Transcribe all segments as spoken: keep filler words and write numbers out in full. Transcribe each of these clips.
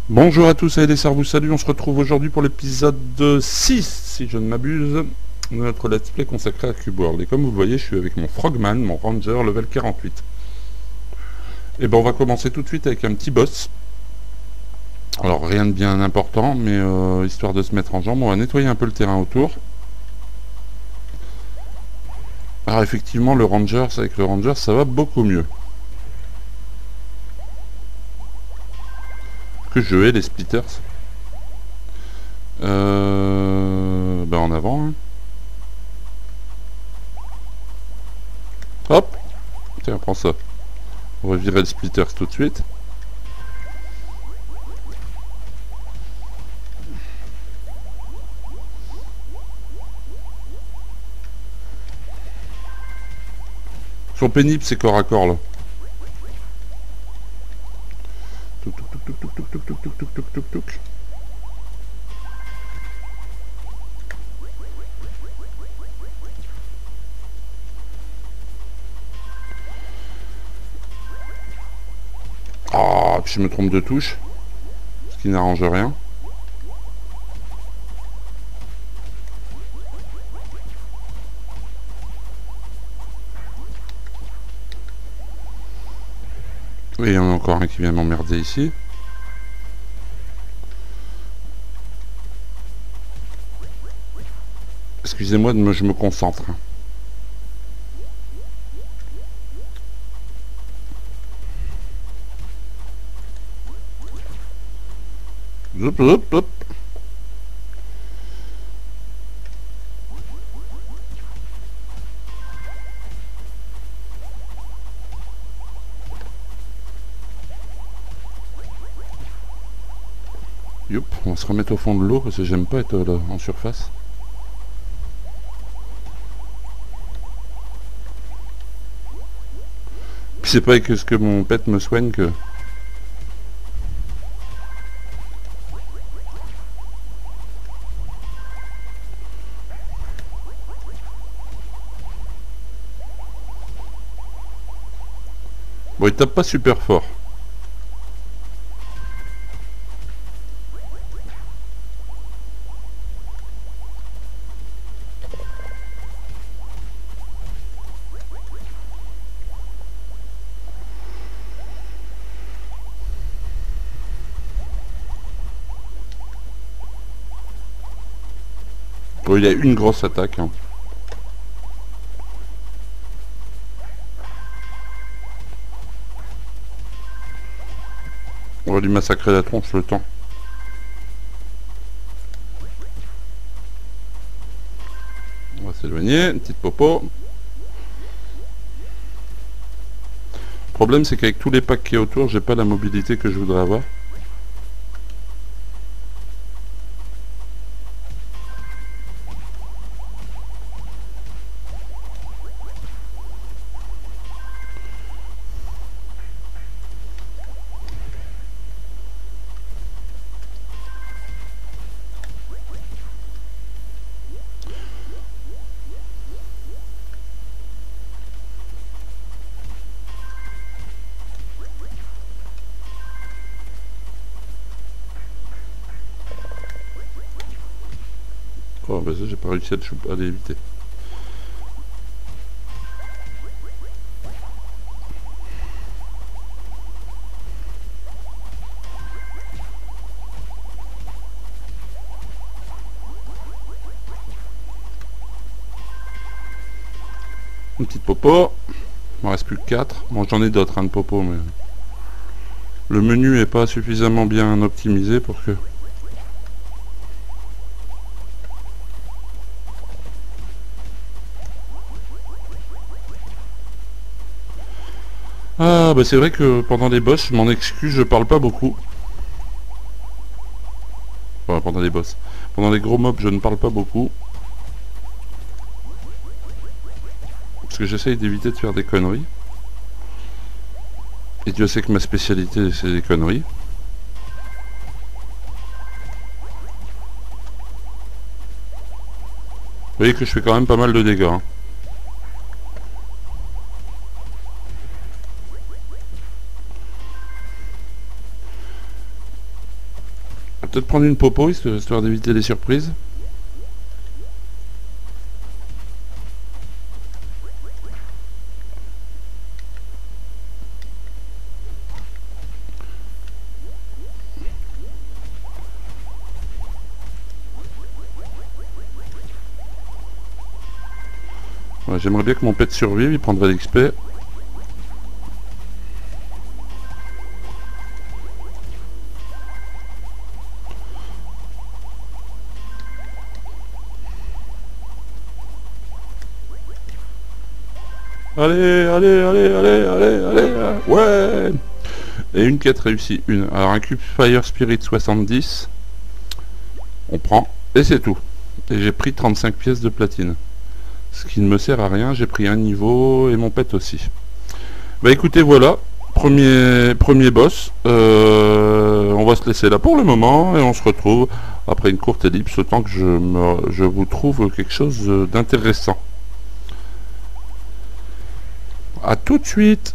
Bonjour à tous, et vous salut, on se retrouve aujourd'hui pour l'épisode six, si je ne m'abuse, de notre let's play consacré à Cube World. Et comme vous le voyez, je suis avec mon Frogman, mon Ranger, level quarante-huit. Et ben on va commencer tout de suite avec un petit boss. Alors rien de bien important, mais euh, histoire de se mettre en jambe, on va nettoyer un peu le terrain autour. Alors effectivement, le Ranger, avec le Ranger, ça va beaucoup mieux. Que je hais les splitters. Euh, ben en avant. Hein. Hop. Tiens, prends ça. On va virer le splitters tout de suite. Ils sont pénibles ces corps à corps là. Touc, touc, touc, touc, touc, touc, touc, touc, touc, touc, touc. Ah, puis je me trompe de touche, ce qui n'arrange rien. Et il y en a encore un qui vient m'emmerder ici. Excusez-moi, de me, je me concentre. Hop, hop, hop. Youp, on va se remettre au fond de l'eau parce que j'aime pas être là, en surface. Puis c'est pas avec ce que mon pet me soigne que... Bon, il tape pas super fort. Bon, il a une grosse attaque. Hein. On va lui massacrer la tronche le temps. On va s'éloigner, une petite popo. Le problème c'est qu'avec tous les packs qui est autour, j'ai pas la mobilité que je voudrais avoir. Oh bah ça j'ai pas réussi à, à l'éviter. Une petite popo. Il m'en reste plus que quatre. Bon j'en ai d'autres hein, de popo mais... Le menu est pas suffisamment bien optimisé pour que... Ah bah c'est vrai que pendant les boss, je m'en excuse, je parle pas beaucoup. Enfin pendant les boss. Pendant les gros mobs, je ne parle pas beaucoup. Parce que j'essaye d'éviter de faire des conneries. Et Dieu sait que ma spécialité c'est les conneries. Vous voyez que je fais quand même pas mal de dégâts. Hein. peut-être prendre une popo, histoire d'éviter les surprises. Ouais, j'aimerais bien que mon pet survive, il prendrait l'X P. Allez, allez, allez, allez, allez, allez, ouais. Et une quête réussie, une. Alors un cube Fire Spirit soixante-dix. On prend, et c'est tout. Et j'ai pris trente-cinq pièces de platine. Ce qui ne me sert à rien, j'ai pris un niveau et mon pet aussi. Bah écoutez, voilà. Premier, premier boss. Euh, on va se laisser là pour le moment et on se retrouve après une courte ellipse, autant que je, me, je vous trouve quelque chose d'intéressant. A tout de suite.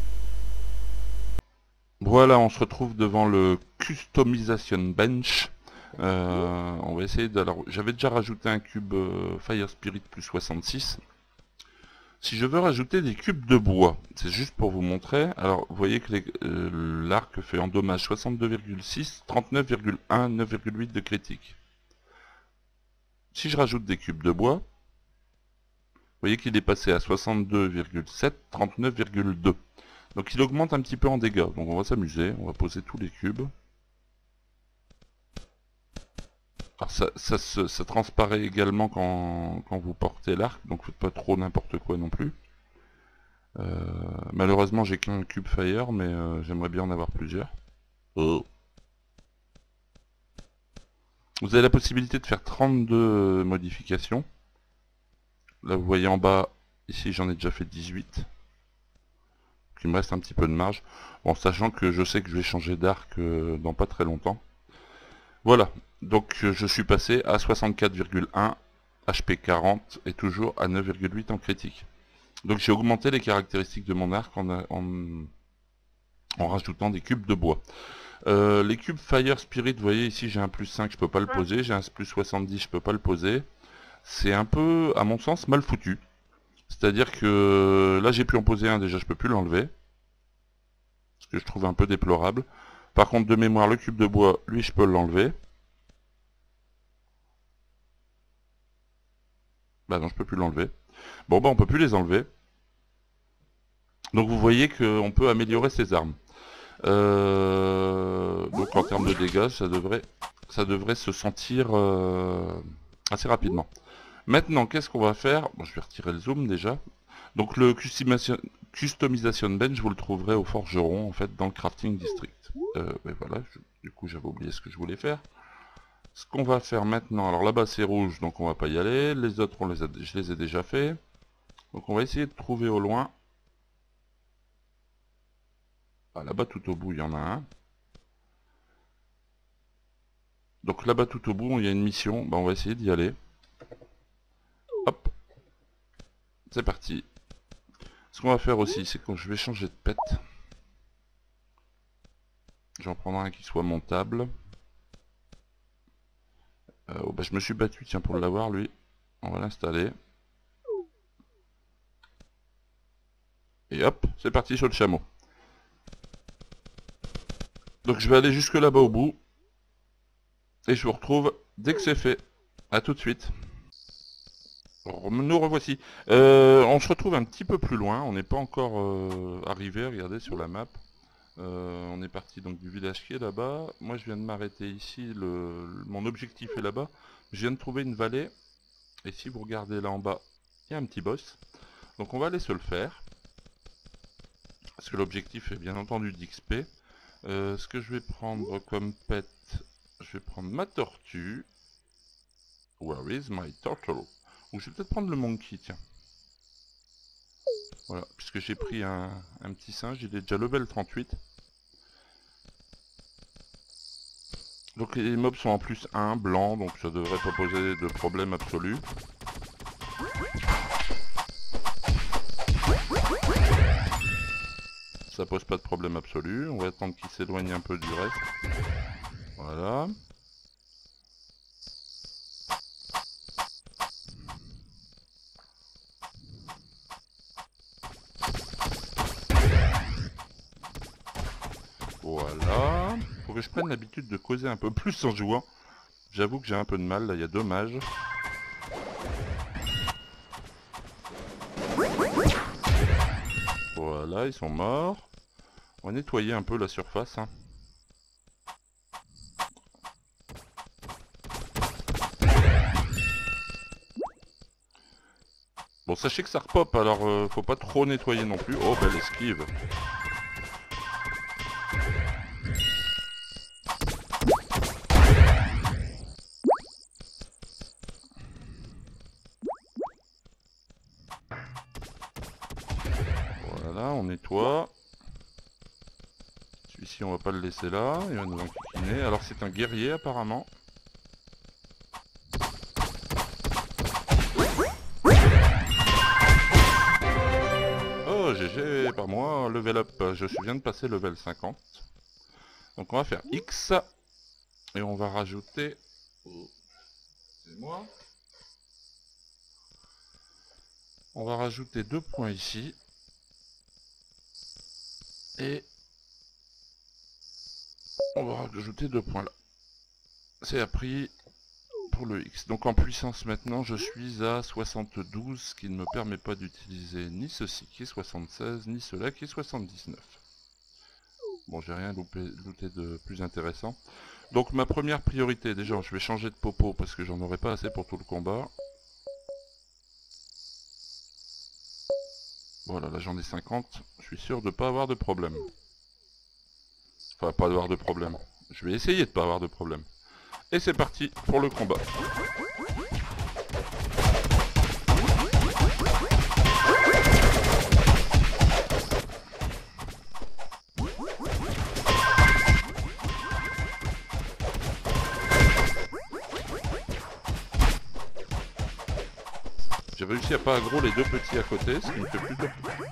Voilà, on se retrouve devant le Customization Bench. Euh, on va essayer de... Alors, j'avais déjà rajouté un cube euh, Fire Spirit plus soixante-six. Si je veux rajouter des cubes de bois, c'est juste pour vous montrer. Alors, vous voyez que euh, l'arc fait en dommage soixante-deux virgule six, trente-neuf virgule un, neuf virgule huit de critique. Si je rajoute des cubes de bois, vous voyez qu'il est passé à soixante-deux virgule sept, trente-neuf virgule deux. Donc il augmente un petit peu en dégâts. Donc on va s'amuser, on va poser tous les cubes. Alors ça, ça, ça, ça transparaît également quand, quand vous portez l'arc, donc faites pas trop n'importe quoi non plus. Euh, malheureusement j'ai qu'un cube fire, mais euh, j'aimerais bien en avoir plusieurs. Oh. Vous avez la possibilité de faire trente-deux modifications. Là vous voyez en bas, ici j'en ai déjà fait dix-huit. Il me reste un petit peu de marge. Bon, sachant que je sais que je vais changer d'arc euh, dans pas très longtemps. Voilà, donc euh, je suis passé à soixante-quatre virgule un, H P quarante et toujours à neuf virgule huit en critique. Donc j'ai augmenté les caractéristiques de mon arc en, en, en rajoutant des cubes de bois. Euh, les cubes Fire Spirit, vous voyez ici j'ai un plus cinq, je peux pas le poser, j'ai un plus soixante-dix, je peux pas le poser. C'est un peu, à mon sens, mal foutu. C'est-à-dire que là j'ai pu en poser un, déjà je peux plus l'enlever. Ce que je trouve un peu déplorable. Par contre de mémoire, le cube de bois, lui je peux l'enlever. Bah non, je peux plus l'enlever. Bon bah on peut plus les enlever. Donc vous voyez qu'on peut améliorer ses armes. Euh, donc en termes de dégâts, ça devrait, ça devrait se sentir euh, assez rapidement. Maintenant, qu'est-ce qu'on va faire? Bon, je vais retirer le zoom déjà. Donc le customization, customization bench, vous le trouverez au forgeron, en fait, dans le crafting district. Euh, ben voilà, je, du coup j'avais oublié ce que je voulais faire. Ce qu'on va faire maintenant, alors là-bas c'est rouge, donc on va pas y aller. Les autres, on les a, je les ai déjà fait. Donc on va essayer de trouver au loin. Ah, là-bas tout au bout, il y en a un. Donc là-bas tout au bout, il y a une mission. Ben, on va essayer d'y aller. Hop. C'est parti. Ce qu'on va faire aussi, c'est que je vais changer de pet. J'en prendrai un qui soit montable. Euh, oh, bah, je me suis battu, tiens, pour l'avoir, lui. On va l'installer. Et hop, c'est parti sur le chameau. Donc je vais aller jusque là-bas au bout. Et je vous retrouve dès que c'est fait. A tout de suite. Nous revoici. Euh, on se retrouve un petit peu plus loin. On n'est pas encore euh, arrivé, regardez sur la map. Euh, on est parti donc du village qui est là-bas. Moi je viens de m'arrêter ici. Le, le, mon objectif est là-bas. Je viens de trouver une vallée. Et si vous regardez là en bas, il y a un petit boss. Donc on va aller se le faire. Parce que l'objectif est bien entendu d'X P. Euh, ce que je vais prendre comme pet, je vais prendre ma tortue. Where is my turtle? Ou je vais peut-être prendre le monkey, tiens. Voilà, puisque j'ai pris un, un petit singe, il est déjà level trente-huit. Donc les mobs sont en plus un, blanc, donc ça devrait pas poser de problème absolu. Ça pose pas de problème absolu, on va attendre qu'il s'éloigne un peu du reste. Voilà. Voilà. Faut que je prenne l'habitude de causer un peu plus en jouant. J'avoue que j'ai un peu de mal, là il y a deux mages. Voilà, ils sont morts. On va nettoyer un peu la surface. Hein. Bon, sachez que ça repop, alors euh, faut pas trop nettoyer non plus. Oh, belle esquive. Voilà, on nettoie. Celui-ci, on va pas le laisser là. Il va nous enquiquiner. Alors, c'est un guerrier, apparemment. Oh, G G, par moi, level up. Je viens de passer level cinquante. Donc, on va faire X. Et on va rajouter... Oh, c'est moi. On va rajouter deux points ici. Et... on va rajouter deux points là. C'est appris pour le X. Donc en puissance maintenant, je suis à soixante-douze, ce qui ne me permet pas d'utiliser ni ceci qui est soixante-seize, ni cela qui est soixante-dix-neuf. Bon, j'ai rien loupé, looté de plus intéressant. Donc ma première priorité, déjà, je vais changer de popo parce que j'en aurai pas assez pour tout le combat. Voilà, là j'en ai cinquante. Je suis sûr de pas avoir de problème. Enfin, pas avoir de problème. Je vais essayer de pas avoir de problème. Et c'est parti pour le combat. J'ai réussi à pas aggro les deux petits à côté, ce qui me fait plutôt...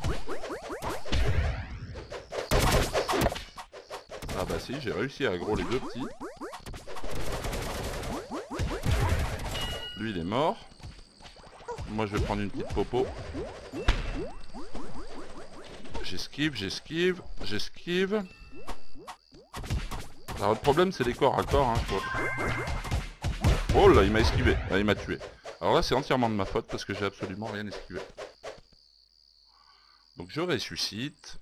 Ah bah si, j'ai réussi à aggro les deux petits. Lui il est mort. Moi je vais prendre une petite popo. J'esquive, j'esquive, j'esquive. Alors le problème c'est les corps à corps, hein, je crois. Oh là, il m'a esquivé, là, il m'a tué. Alors là c'est entièrement de ma faute parce que j'ai absolument rien esquivé. Donc je ressuscite.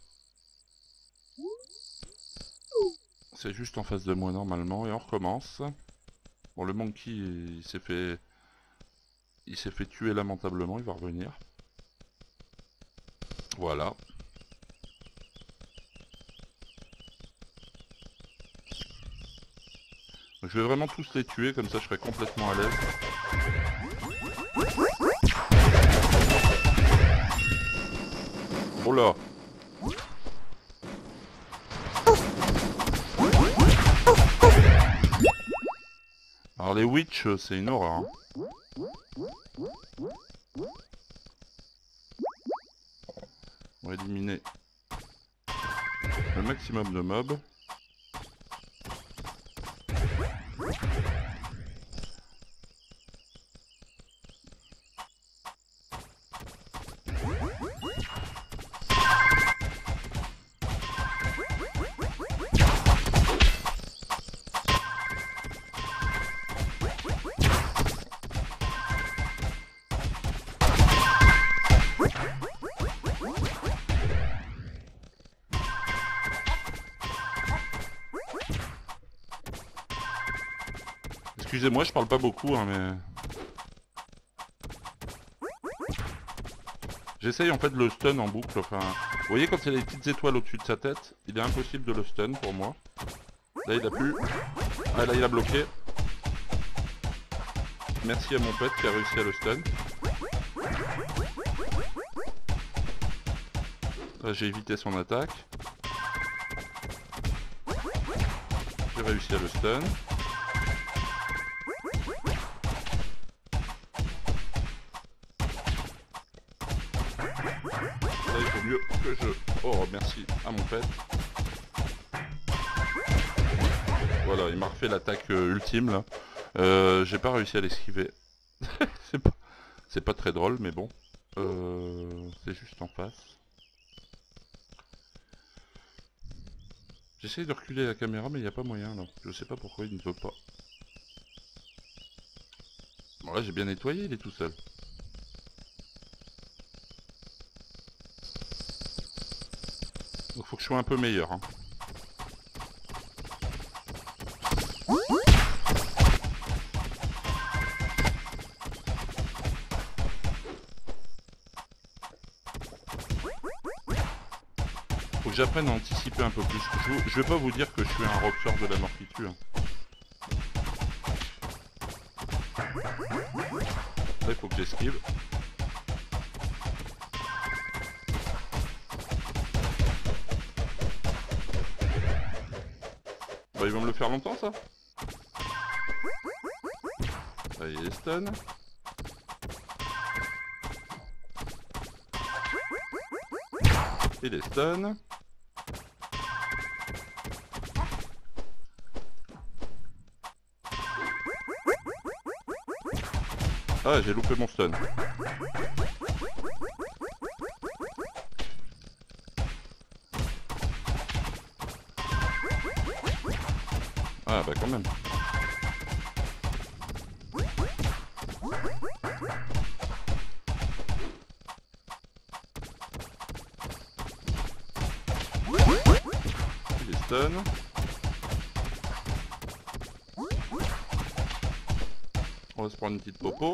C'est juste en face de moi normalement et on recommence. Bon, le monkey il s'est fait... il s'est fait tuer lamentablement, il va revenir. Voilà. Donc, je vais vraiment tous les tuer, comme ça je serai complètement à l'aise. Oh là! Alors les witch c'est une horreur. Hein. On va éliminer le maximum de mobs. Excusez-moi, je parle pas beaucoup, hein, mais... J'essaye en fait de le stun en boucle, enfin... Vous voyez quand il y a les petites étoiles au-dessus de sa tête, il est impossible de le stun pour moi. Là il a plus... Ah là il a bloqué. Merci à mon pet qui a réussi à le stun. Là j'ai évité son attaque. J'ai réussi à le stun. Là il faut mieux que je... Oh merci à mon pet. Voilà, il m'a refait l'attaque euh, ultime là. Euh, j'ai pas réussi à l'esquiver. c'est pas... c'est pas très drôle mais bon. Euh, c'est juste en face. J'essaye de reculer la caméra mais il n'y a pas moyen là. Je sais pas pourquoi il ne veut pas. Bon là j'ai bien nettoyé, il est tout seul. Donc faut que je sois un peu meilleur. Hein. Faut que j'apprenne à anticiper un peu plus. Je, je vais pas vous dire que je suis un rockstar de la mort qui tue. Hein. Là il faut que j'esquive. Bah ils vont me le faire longtemps ça. Là il est stun. Il est stun. Ah j'ai loupé mon stun. Ah bah quand même. Il est stun. On va se prendre une petite popo.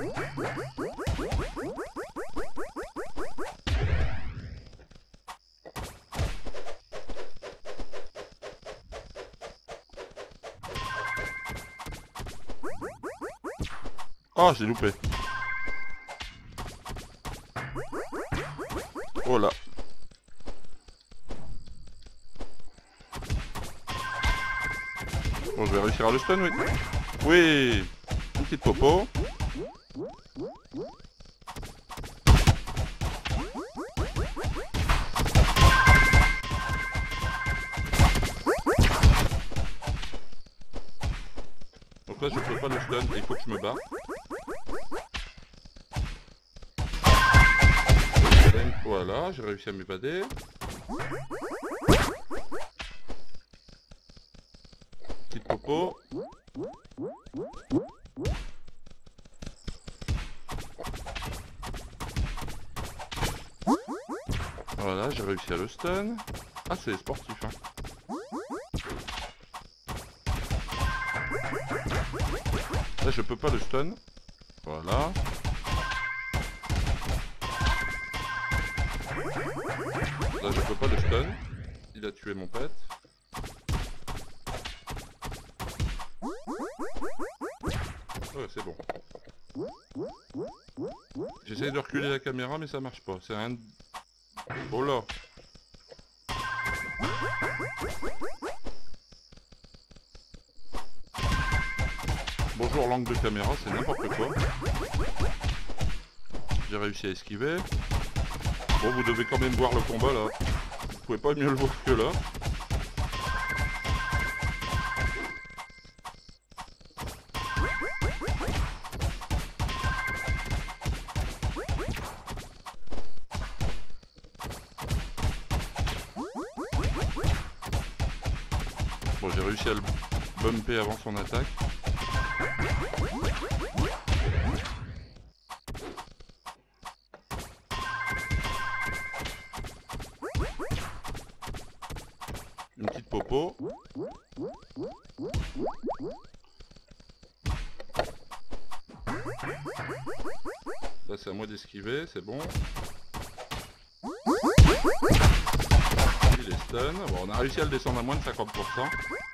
Oh, j'ai loupé. Oh là. Bon, je vais réussir à le stun, oui. Oui. Une petite popo. Donc là, je peux pas le stun, il faut que je me barre. Voilà, j'ai réussi à m'évader. Petite popo. Voilà, j'ai réussi à le stun. Ah, c'est sportif, hein. Là, je peux pas le stun. Voilà. Là, je peux pas le stun. Il a tué mon pet. Ouais, c'est bon. J'essaye de reculer la caméra, mais ça marche pas. C'est un... Oh là. Bonjour, l'angle de caméra, c'est n'importe quoi. J'ai réussi à esquiver. Bon, vous devez quand même voir le combat là. Vous pouvez pas mieux le voir que là. Bon, j'ai réussi à le bumper avant son attaque. Une petite popo. Là c'est à moi d'esquiver, c'est bon. Il est stun. Bon, on a réussi à le descendre à moins de cinquante pour cent.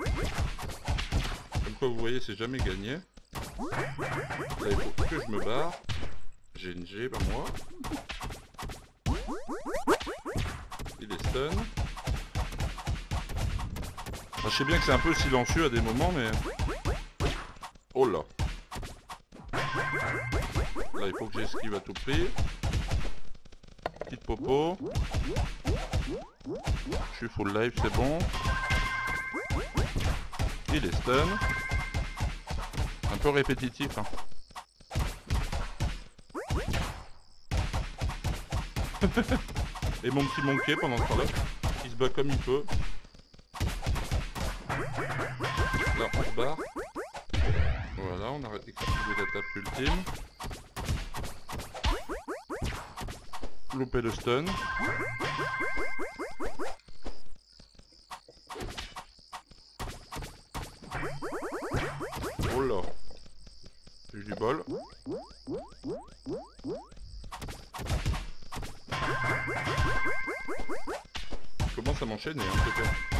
Comme quoi vous voyez, c'est jamais gagné. Là il faut que je me barre. G N G, pas moi. Il est stun. Enfin, je sais bien que c'est un peu silencieux à des moments, mais... Oh là. Là, il faut que j'esquive à tout prix. Petite popo. Je suis full life, c'est bon. Il est stun. Un peu répétitif, hein. Et mon petit monkey pendant ce temps-là, il se bat comme il peut. Là, on se barre. Voilà, on a explosé la tape ultime. Loupé le stun. Oh là. J'ai eu du bol. Je commence à m'enchaîner un peu.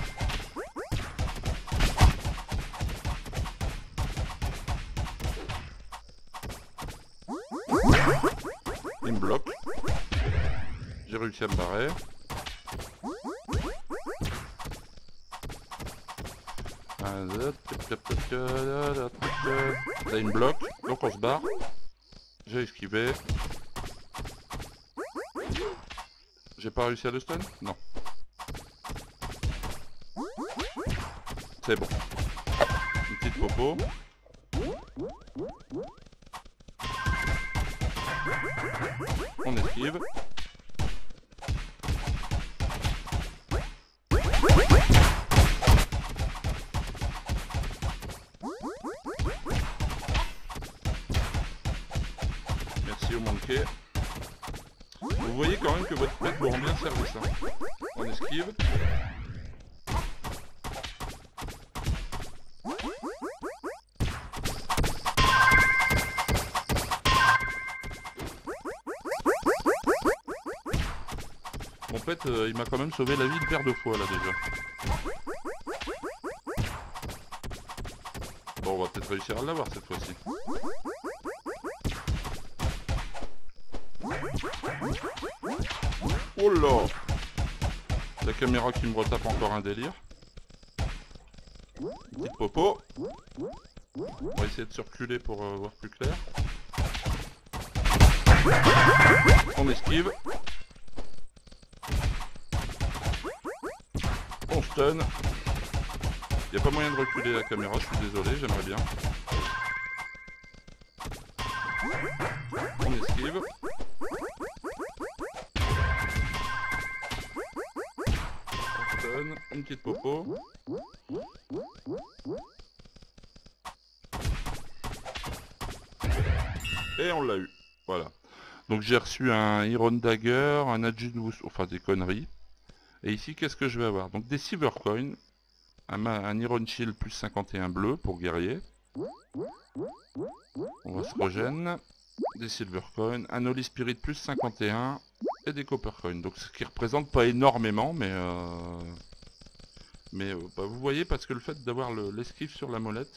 Il me bloque. J'ai réussi à me barrer. Là il me bloque, donc on se barre. J'ai esquivé. J'ai pas réussi à le stun? Non. C'est bon. Une petite popo. On esquive. Merci au manqué. Vous voyez quand même que votre pet vous rend bien service. Hein. On esquive. Mon pet, euh, il m'a quand même sauvé la vie une paire de fois là déjà. Bon, on va peut-être réussir à l'avoir cette fois-ci. Oh là! La caméra qui me retape encore un délire. Petite popo. On va essayer de se reculer pour euh, voir plus clair. On esquive. On stun. Il n'y a pas moyen de reculer la caméra, je suis désolé, j'aimerais bien. On esquive. On stun. Une petite popo. Et on l'a eu. Voilà. Donc j'ai reçu un Iron Dagger, un Adjust, enfin des conneries. Et ici, qu'est-ce que je vais avoir? Donc des Silver Coins, un, un Iron Shield plus cinquante et un bleu pour guerrier. On va se régène. Des Silver Coins, un Holy Spirit plus cinquante et un et des Copper Coins. Donc ce qui représente pas énormément, mais... Euh... Mais euh, bah, vous voyez, parce que le fait d'avoir l'esquive sur la molette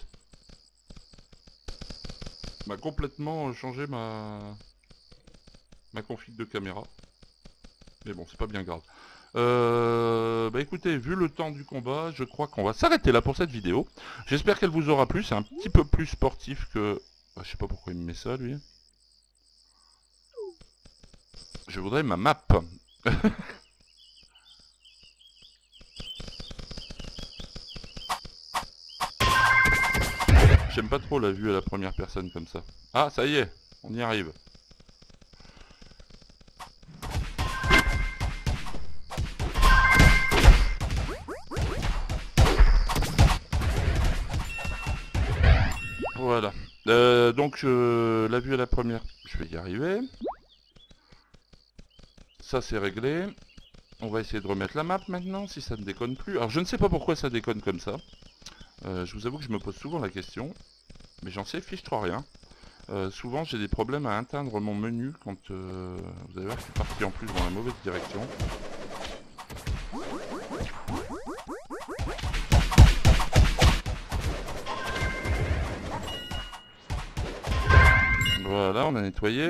m'a complètement changé ma... ma config de caméra. Mais bon, c'est pas bien grave. Euh, bah écoutez, vu le temps du combat, je crois qu'on va s'arrêter là pour cette vidéo. J'espère qu'elle vous aura plu. C'est un petit peu plus sportif que... Bah, je sais pas pourquoi il me met ça, lui. Je voudrais ma map. J'aime pas trop la vue à la première personne comme ça. Ah, ça y est, on y arrive. Voilà. Euh, donc, euh, la vue à la première, je vais y arriver. Ça, c'est réglé. On va essayer de remettre la map maintenant, si ça ne déconne plus. Alors, je ne sais pas pourquoi ça déconne comme ça. Euh, je vous avoue que je me pose souvent la question. Mais j'en sais fiche trop rien. Euh, souvent, j'ai des problèmes à atteindre mon menu quand... Euh, vous allez voir que je suis parti en plus dans la mauvaise direction. Voilà, on a nettoyé.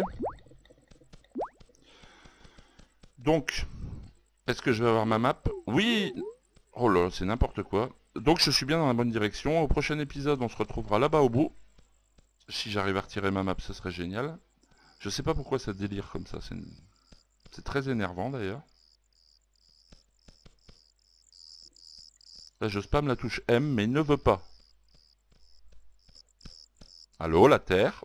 Donc, est-ce que je vais avoir ma map? Oui. Oh là, c'est n'importe quoi. Donc je suis bien dans la bonne direction. Au prochain épisode, on se retrouvera là-bas au bout. Si j'arrive à retirer ma map, ce serait génial. Je sais pas pourquoi ça délire comme ça. C'est très énervant d'ailleurs. Là, je spam la touche M, mais il ne veut pas. Allô, la Terre.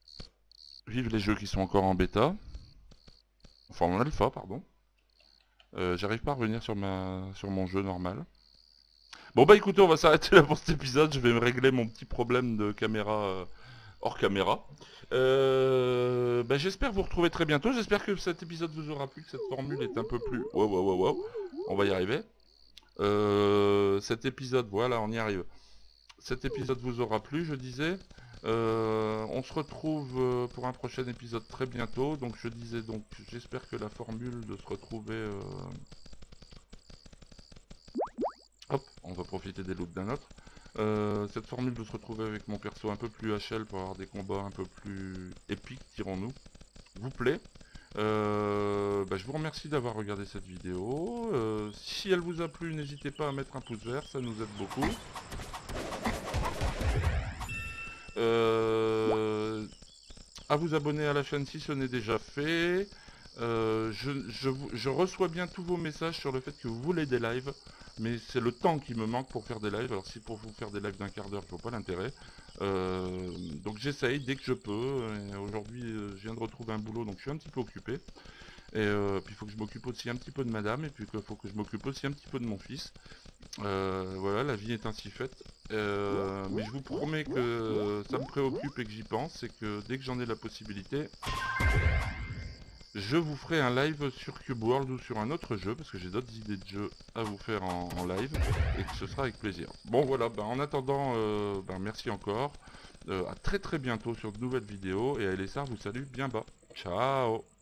Vive les jeux qui sont encore en bêta. Enfin, en alpha, pardon. Euh, J'arrive pas à revenir sur, ma... sur mon jeu normal. Bon bah écoutez, on va s'arrêter là pour cet épisode. Je vais me régler mon petit problème de caméra euh, hors caméra. Euh, bah, j'espère vous retrouver très bientôt. J'espère que cet épisode vous aura plu, que cette formule est un peu plus... Wow, wow, wow, wow. On va y arriver. Euh, cet épisode, voilà, on y arrive. Cet épisode vous aura plu, je disais. Euh, on se retrouve euh, pour un prochain épisode très bientôt. Donc je disais, donc j'espère que la formule de se retrouver... Euh... Hop, on va profiter des loots d'un autre. Euh, cette formule de se retrouver avec mon perso un peu plus H L pour avoir des combats un peu plus épiques, dirons-nous, vous plaît. Euh, bah, je vous remercie d'avoir regardé cette vidéo. Euh, si elle vous a plu, n'hésitez pas à mettre un pouce vert, ça nous aide beaucoup. Euh, à vous abonner à la chaîne si ce n'est déjà fait. Euh, je, je, je reçois bien tous vos messages sur le fait que vous voulez des lives, mais c'est le temps qui me manque pour faire des lives. Alors si pour vous faire des lives d'un quart d'heure, je vois pas l'intérêt. Euh, donc j'essaye dès que je peux. Aujourd'hui, euh, je viens de retrouver un boulot, donc je suis un petit peu occupé. Et euh, puis il faut que je m'occupe aussi un petit peu de madame, et puis il faut que je m'occupe aussi un petit peu de mon fils. Euh, voilà, la vie est ainsi faite. Euh, mais je vous promets que ça me préoccupe et que j'y pense, et que dès que j'en ai la possibilité, je vous ferai un live sur Cube World ou sur un autre jeu, parce que j'ai d'autres idées de jeux à vous faire en, en live, et que ce sera avec plaisir. Bon voilà, bah, en attendant, euh, bah, merci encore. Euh, à très très bientôt sur de nouvelles vidéos, et Alessar vous salue bien bas. Ciao.